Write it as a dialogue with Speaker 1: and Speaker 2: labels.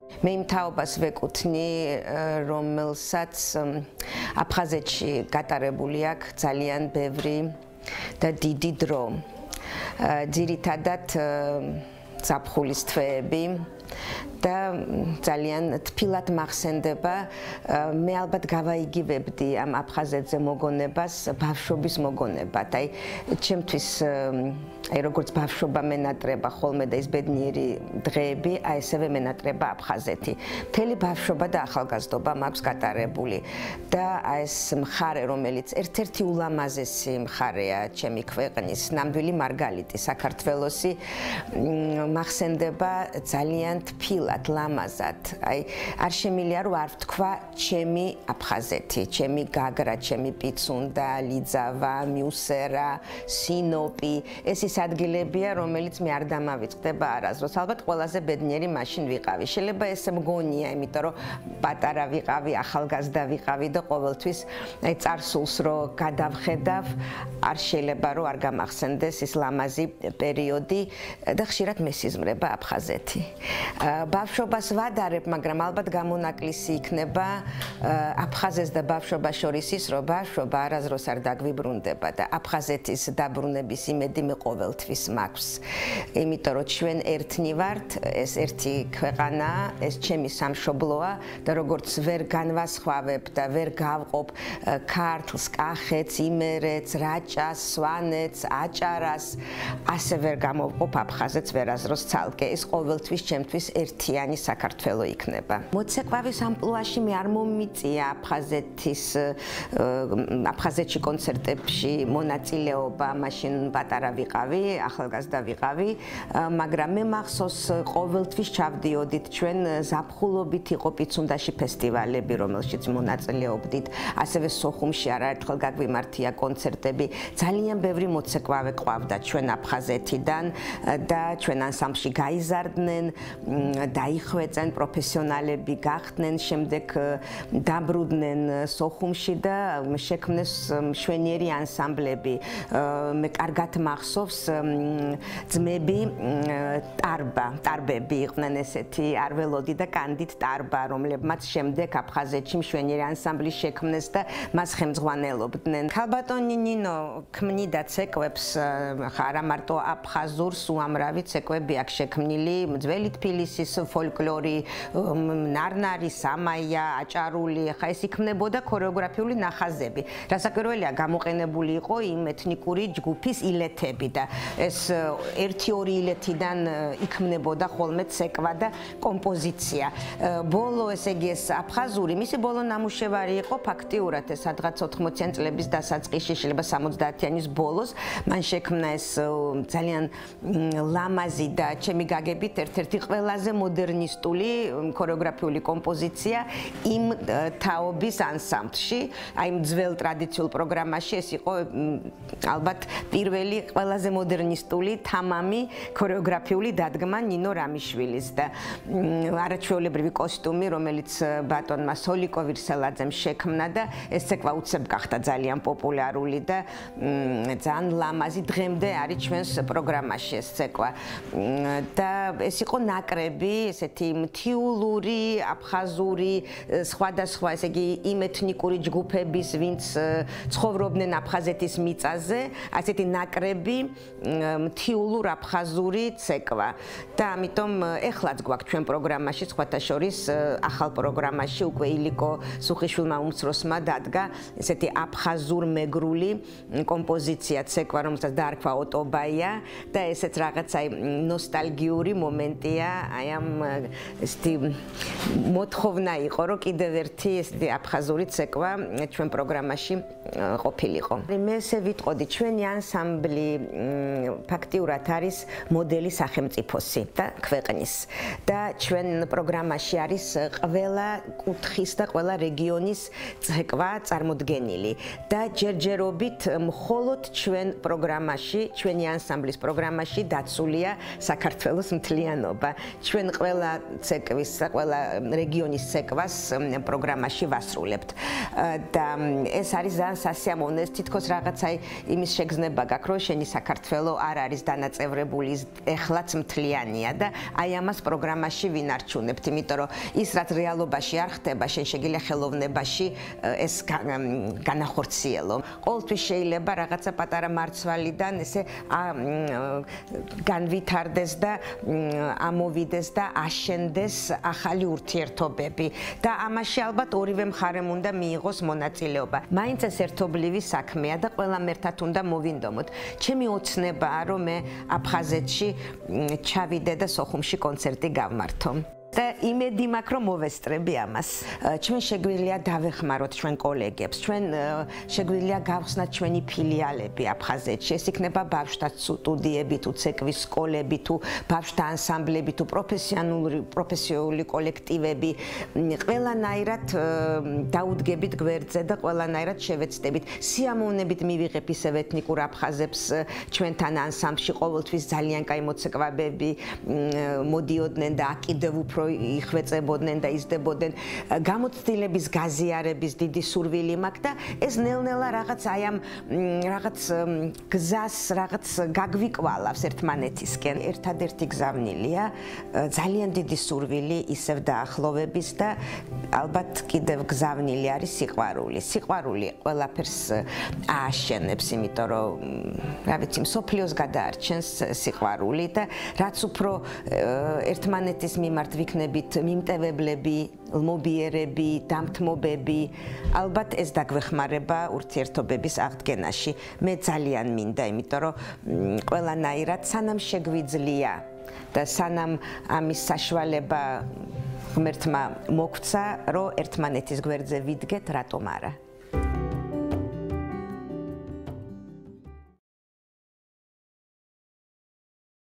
Speaker 1: მე იმ თაობას ვეკუთვნი, რომელსაც აფხაზეთში გატარებული აქვს ძალიან ბევრი და დიდი დრო. ძირითადად ზაფხულის თვეები და ძალიან თბილად მახსენდება. მე ალბათ გავაიგივებდი ამ აფხაზეთზე მოგონებას ბავშვობის მოგონებად. აი ჩემთვის როგორც ბავშვობა მენატრება ხოლმე და ის ბედნიერი დღეები, აი ესევე მენატრება აფხაზეთი. მთელი ბავშვობა და ახალგაზრდობა მაქვს გატარებული და აი ეს მხარე, რომელიც ერთ-ერთი ულამაზესი მხარეა ჩემი ქვეყნის, ნამდვილი მარგალიტი, საქართველოსი, მახსენდება ძალიან თბილად, ლამაზად. აი არ შემიძლია რომ არ ვთქვა ჩემი აფხაზეთი, ჩემი გაგრა, ჩემი პიცუნდა, ლიძავა, მიუსერა, სინოპი, ეს ის ადგილებია, რომელიც მე არ დამავიწყდება არასდროს. ალბათ ყველაზე ბედნიერი მაშინ ვიყავი. შეიძლება ეს მგონია, იმიტომ რომ პატარა ვიყავი, ახალგაზრდა ვიყავი და ყოველთვის აი წარსულს რო გადავხედავ, არ შეიძლება რომ არ გამახსენდეს ის ლამაზი პერიოდი და ხშირად მესიზმრება აფხაზეთი. ბავშვობას ვადარებ, მაგრამ ალბათ გამონაკლისი იქნება აფხაზეთს და ბავშვობას შორის ის, რომ ბავშვობა არასდროს არ დაგვიბრუნდება და აფხაზეთის დაბრუნების იმედი მე ყოველთვის მაქვს. იმიტომ რომ ჩვენ ერთნი ვართ, ეს ერთი ქვეყანაა, ეს ჩემი სამშობლოა და როგორც ვერ განვასხვავებ და ვერ გავყოფ ქართლს, კახეთს, იმერეთს, რაჭას, სვანეთს, აჭარას, ასე ვერ გამოვყოფ აფხაზეთს ვერასდროს ცალკე. ეს ყოველთვის ჩემთვის ერთიანი საქართველო იქნება. მოცეკვავის ამპლუაში მე არ მომიწია აფხაზეთში კონცერტებში მონაწილეობა, მაშინ პატარა ვიყავი, ახალგაზრდა ვიყავი, მაგრამ მე მახსოვს ყოველთვის ჩავდიოდით ჩვენ ზაფხულობით იყო პიცუნდაში ფესტივალები, რომელშიც მონაწილეობდით, ასევე სოხუმში არაერთხელ გაგვიმართია კონცერტები. ძალიან ბევრი მოცეკვავე ყავდა ჩვენ აფხაზეთიდან და ჩვენ ანსამბლში გაიზარდნენ, დაიხვეწენ, პროფესიონალები გახდნენ, შემდეგ დაბრუნდნენ სოხუმში და შექმნეს მშვენიერი ანსამბლები. მე კარგად მახსოვს ძმები ტარბები იყვნენ ესეთი არველოდი და კანდით ტარბა, რომლებმაც შემდეგ აფხაზეთში მშვენიერი ანსამბლი შექმნეს და მას ხელმძღვანელობდნენ. ქალბატონი ნინო ქმნიდა ცეკვებს, არა მარტო აფხაზურს, უამრავი ცეკვები აქვს შექმნილი, ძველი თბილისის ფოლკლორი, ნარნარი, სამაია, აჭარული, ხა ეს იქმნებოდა ქორეოგრაფიული ნახაზები. რასაკვირველია, გამოყენებული იყო იმ ეთნიკური ჯგუფის ილეთები და ეს 1-2 ილეთიდან იქმნებოდა ხოლმე ცეკვა და კომპოზიცია. ბოლო ესე იგი ეს აფხაზური, მისი ბოლო ნამუშევარი იყო ფაქტიურად ეს სადღაც 80-იან წლების დასაწყისში, შეიძლება 70-იანის ბოლოს, მან შექმნა ეს ძალიან ლამაზი და ჩემი გაგებით ერთ-ერთი ყველაზე მოდერნისტული ქორეოგრაფიული კომპოზიცია იმ თაობის ანსამბლში, აი იმ ძველ ტრადიციულ პროგრამაში ეს იყო ალბათ პირველი ყველაზე მოდერნისტული თამამი ქორეოგრაფიული დადგმა ნინო რამიშვილის და არაჩვეულებრივი კოსტუმი, რომელიც ბატონმა სოლიკო ვირსელაძემ შექმნა და ეს ცეკვა უცებ გახდა ძალიან პოპულარული და ძალიან ლამაზი, დღემდე არის ჩვენს პროგრამაში ეს ცეკვა. და ეს იყო ნაკრები, ესეთი მთიულური, აფხაზური, სხვადასხვა, ესე იგი იმ ეთნიკური ჯგუფების, ვინც ცხოვრობდნენ აფხაზეთის მიწაზე, ასეთი ნაკრები, მთიულურ აფხაზური ცეკვა. და ამიტომ ეხლაც გვაქვს ჩვენ პროგრამაში, სხვათა შორის ახალ პროგრამაში უკვე ილიკო სუხიშვილმა უმცროსმა დადგა ესეთი აფხაზურ მეგრული კომპოზიცია ცეკვა, რომელსაც დაარქვა ოტობაია და ესეც რაღაც აი ნოსტალგიური მომენტია, აი ამ ესეთი მოთხოვნა იყო, რომ კიდევ ერთი ესეთი აფხაზური ცეკვა ჩვენ პროგრამაში ყოფილიყო. მე ესე ვიტყოდი, ჩვენი ანსამბლი ფაქტიურად არის მოდელი სახელმწიფოსი და ქვეყნის და ჩვენ პროგრამაში არის ყველა კუთხის და ყველა რეგიონის ცეკვა წარმოდგენილი და ჯერჯერობით მხოლოდ ჩვენ პროგრამაში, ჩვენი ანსამბლის პროგრამაში დაცულია საქართველოს მთლიანობა. ჩვენ ყველა ცეკვის, ყველა რეგიონის ცეკვას პროგრამაში ვასრულებთ. და ეს არის ძალიან სასიამოვნო, ეს თითქოს რაღაცა იმის შეგრძნება გაქვს, რომ შენი საქართველო არ არის დანაწევრებული, ეხლაც მთლიანია და აი ამას პროგრამაში ვინარჩუნებთ, იმიტომ რომ ის რაც რეალობაში არ ხდება, შენ შეგიძლია ხელოვნებაში ეს განახორციელო. ყოველთვის შეიძლება რაღაცა პატარა მარცვალიდან ესე განვითარდეს და ამოვიდეს და აშენდეს ახალი ურთიერთობები და ამაში ალბათ ორივე მხარემ უნდა მიიღოს მონაწილეობა. მაინც ეს ერთობლივი საქმეა და ყველამ ერთად უნდა მოვინდომოთ. ჩემი ოცნებაა, რომ მე აფხაზეთში ჩავიდე და სოხუმში კონცერტი გავმართო. და იმედი მაქვს, რომ მოვესწრები ამას. ჩვენ შეგვიძლია დავეხმაროთ ჩვენ კოლეგებს, ჩვენ შეგვიძლია გავხსნათ ჩვენი ფილიალები აფხაზეთში. ეს იქნება ბავშვთა სტუდიები, თუ ცეკვის სკოლები, თუ ბავშვთა ანსამბლები, თუ პროფესიული კოლექტივები. ყველანაირად დაუდგებით გვერდზე და ყველანაირად შევეცდებით. სიამოვნებით მივიღებ ისევ ეთნიკურ აფხაზებს ჩვენთან ანსამბლში, ყოველთვის ძალიან კაი მოცეკვავები მოდიოდნენ და კიდევ უფრო იხვეწებოდნენ და იზრდებოდნენ. გამოცდილების გაზიარების დიდი სურვილი მაქვს და ეს ნელ-ნელა რაღაც აი ამ რაღაც გზას რაღაც გაგვიკვალავს ერთმანეთისკენ. ერთადერთი გზავნილია ძალიან დიდი სურვილი ისევ დაახლოვების და ალბათ კიდევ გზავნილი არის სიყვარული. სიყვარული ყველაფერს ააშენებს, იმიტომ რომ რა ვიცი, მსოფლიოს გადაარჩენს სიყვარული და რაც უფრო ერთმანეთის მიმართ ვიქნებით მიმტევებლები, ლმობიერები, დამთმობები, ალბათ ეს დაგვეხმარება ურთიერთობების აღდგენაში. მე ძალიან მინდა, იმიტომ რომ ყველანაირად სანამ შეგვიძლია და სანამ ამის საშუალება ღმერთმა მოგცა, რომ ერთმანეთის გვერდზე ვიდგეთ, რატომ არა?